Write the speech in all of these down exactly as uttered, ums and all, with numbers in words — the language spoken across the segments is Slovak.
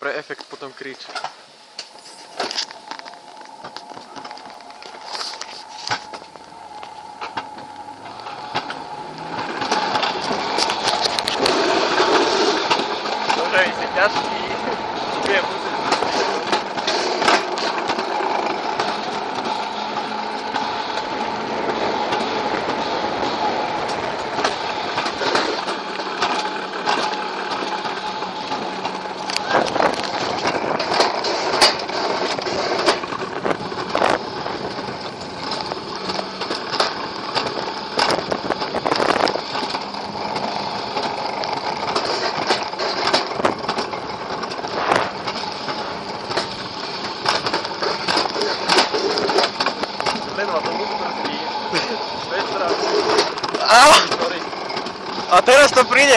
pre efekt potom krič. Dobre, vy si ťažký. Budem musieť. A teraz to príde!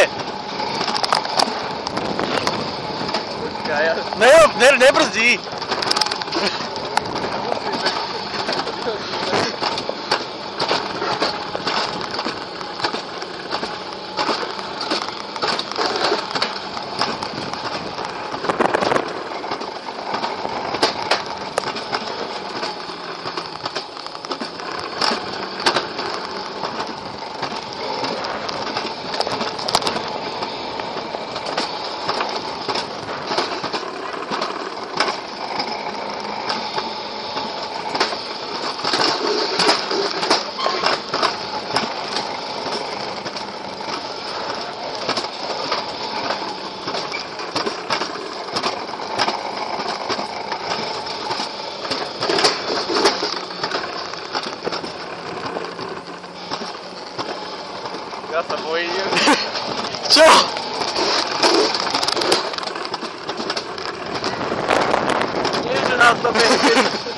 Ne, ne, nebrzdí! Ja sa bojím. Čo? Nie, že nás to berie.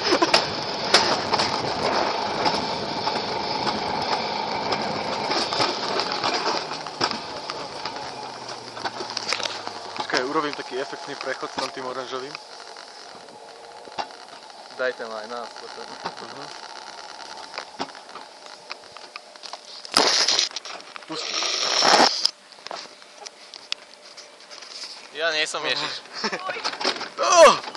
Počkaj, urobím taký efektný prechod s tým oranžovým. Dajte ma aj nás potom. Uh-huh. Pusti. Ja nie som Ježiš. Oh!